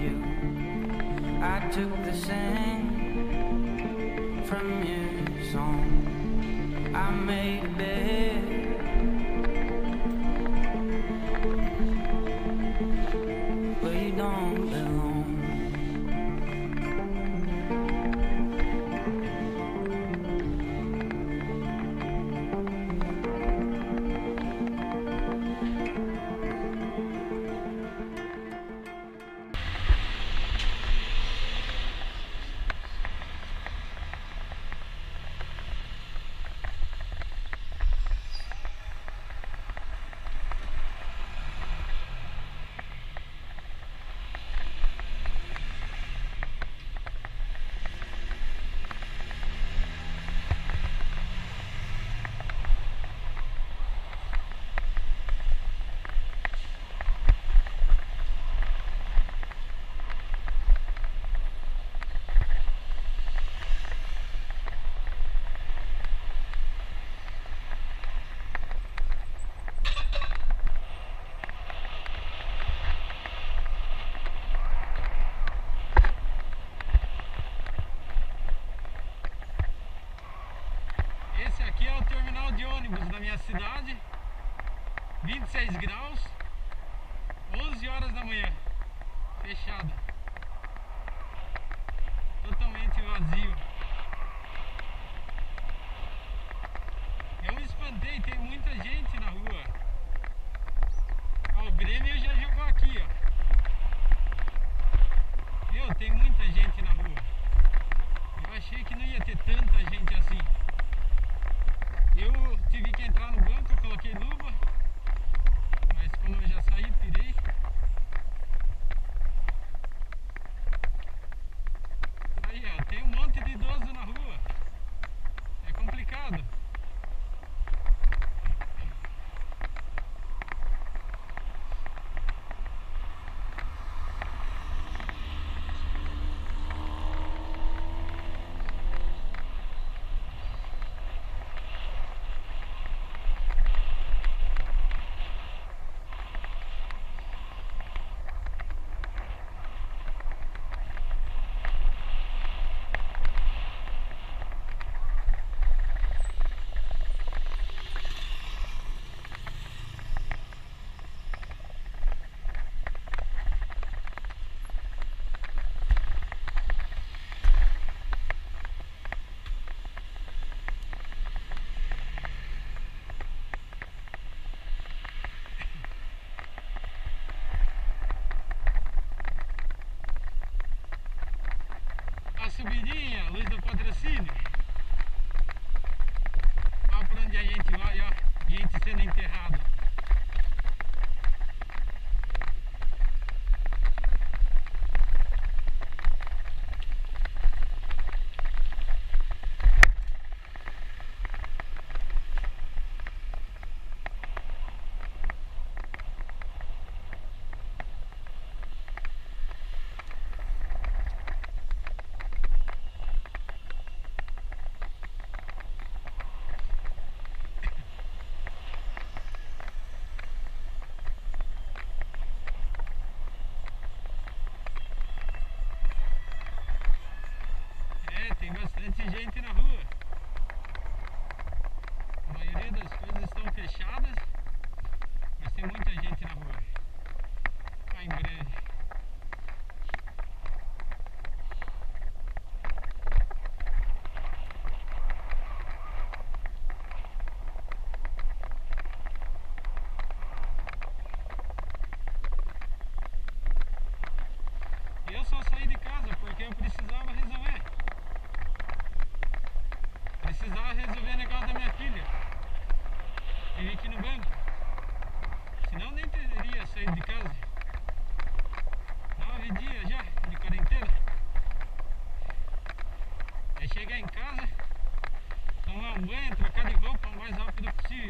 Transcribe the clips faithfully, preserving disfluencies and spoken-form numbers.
you. I took the sand from your song. I made a bed, but you don't belong. Esse aqui é o terminal de ônibus da minha cidade, vinte e seis graus, onze horas da manhã, fechado, totalmente vazio. Eu me espantei, tem muita gente na rua. Ó, o Grêmio já jogou aqui, ó. Meu, tem muita gente na rua. Eu achei que não ia ter tanta gente assim. Eu tive que entrar no banco, eu coloquei luva, mas como eu já saí, tirei. Aí, ó, tem um monte de idoso na rua. É complicado. A subidinha, luz do patrocínio. Olha pra onde a gente vai, ó. Gente sendo enterrada. Tem bastante gente na rua. A maioria das coisas estão fechadas, mas tem muita gente na rua. Cá em Brande. Eu só saí de casa porque eu precisava resolver. Precisava resolver o negócio da minha filha. Tive que ir no banco. Senão nem teria saído de casa. Nove dias já de quarentena. É chegar em casa, tomar um banho, trocar de roupa o mais rápido possível.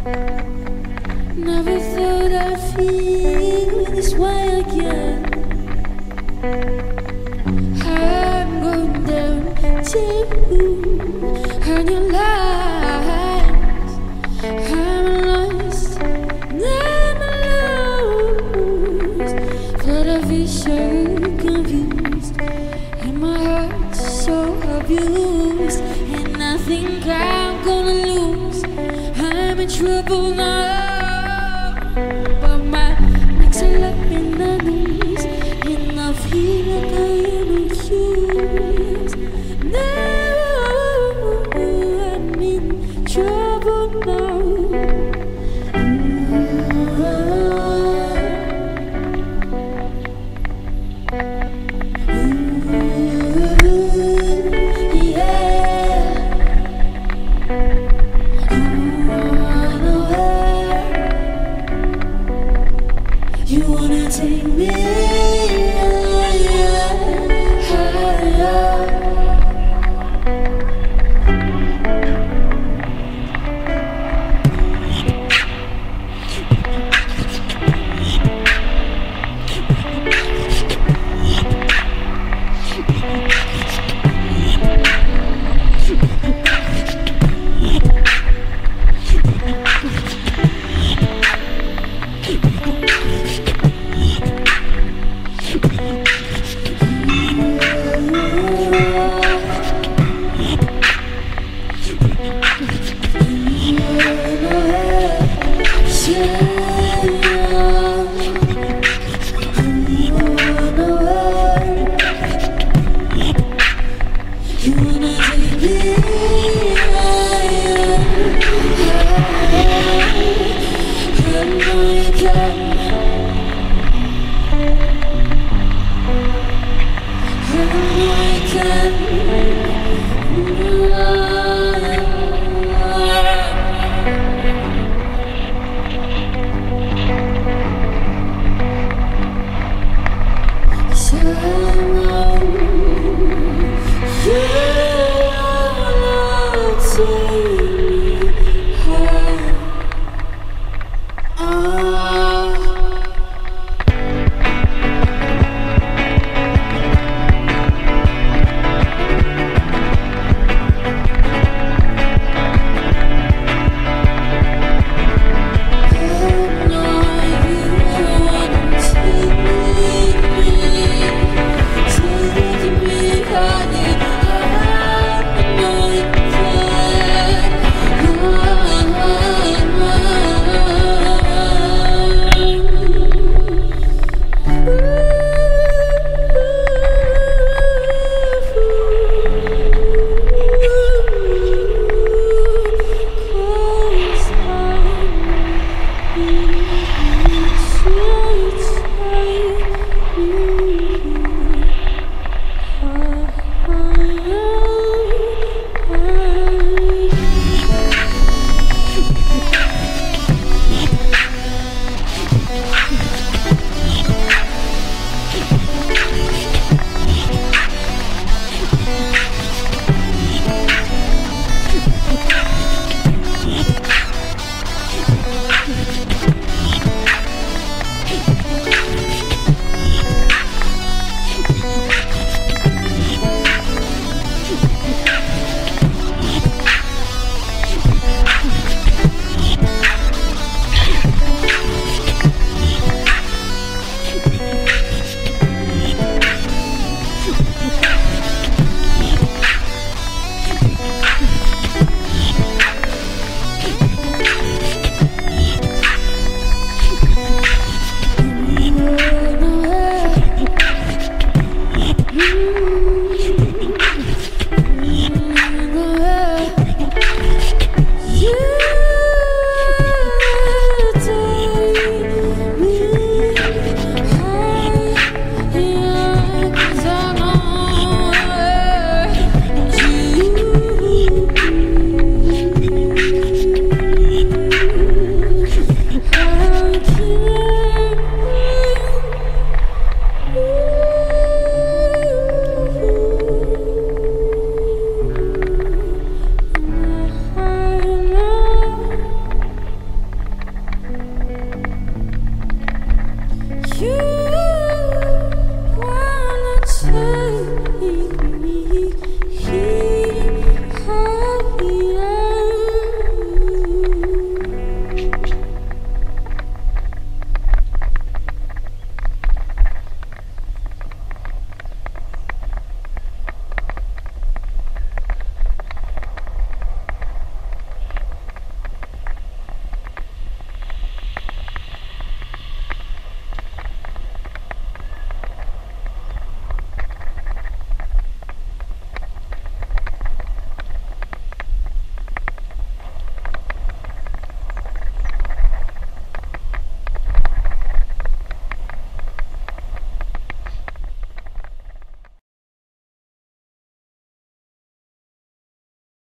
Never thought I'd feel this way again. I'm going down to and your lies. I'm lost, I'm lost. But I feel so confused, and my heart's so abused, and I think I'm gonna lose. I'm in trouble now, but my legs are up in the knees, and I feel like I am accused. Now I'm in trouble now. Take me higher, higher.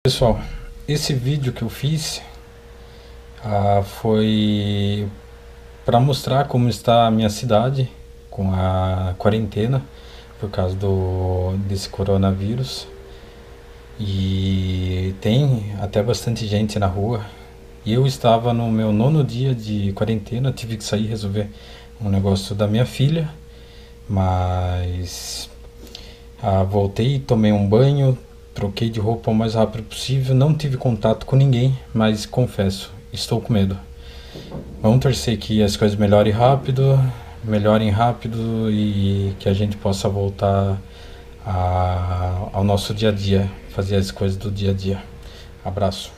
Pessoal, esse vídeo que eu fiz ah, foi para mostrar como está a minha cidade com a quarentena por causa do, desse coronavírus. E tem até bastante gente na rua. E eu estava no meu nono dia de quarentena, tive que sair resolver um negócio da minha filha, mas ah, voltei, tomei um banho, troquei de roupa o mais rápido possível, não tive contato com ninguém, mas confesso, estou com medo. Vamos torcer que as coisas melhorem rápido, melhorem rápido e que a gente possa voltar a, ao nosso dia a dia, fazer as coisas do dia a dia. Abraço.